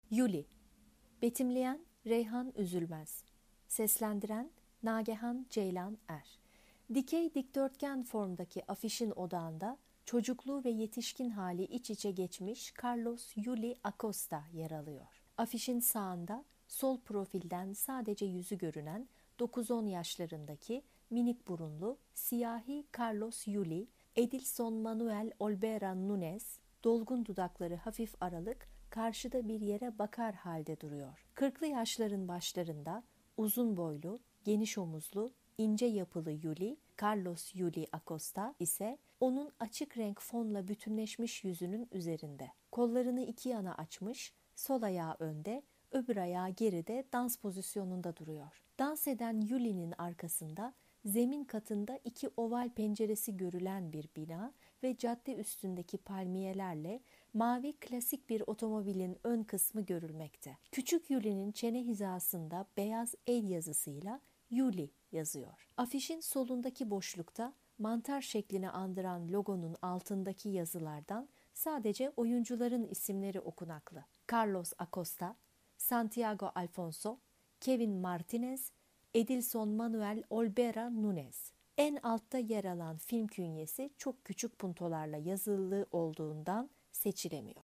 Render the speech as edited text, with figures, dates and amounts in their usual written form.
Yuli. Betimleyen Reyhan Üzülmez. Seslendiren Nagehan Ceylan Er. Dikey dikdörtgen formdaki afişin odağında çocukluğu ve yetişkin hali iç içe geçmiş Carlos Yuli Acosta yer alıyor. Afişin sağında sol profilden sadece yüzü görünen 9-10 yaşlarındaki minik burunlu siyahi Carlos Yuli, Edilson Manuel Olvera Núñez, dolgun dudakları hafif aralık, karşıda bir yere bakar halde duruyor. 40'lı yaşların başlarında uzun boylu, geniş omuzlu, ince yapılı Yuli, Carlos Yuli Acosta ise onun açık renk fonla bütünleşmiş yüzünün üzerinde. Kollarını iki yana açmış, sol ayağı önde, öbür ayağı geride dans pozisyonunda duruyor. Dans eden Yuli'nin arkasında zemin katında iki oval penceresi görülen bir bina ve cadde üstündeki palmiyelerle mavi klasik bir otomobilin ön kısmı görülmekte. Küçük Yuli'nin çene hizasında beyaz el yazısıyla Yuli yazıyor. Afişin solundaki boşlukta mantar şeklini andıran logonun altındaki yazılardan sadece oyuncuların isimleri okunaklı. Carlos Acosta, Santiago Alfonso, Kevin Martinez, Edilson Manuel Olvera Núñez. En altta yer alan film künyesi çok küçük puntolarla yazılı olduğundan seçilemiyor.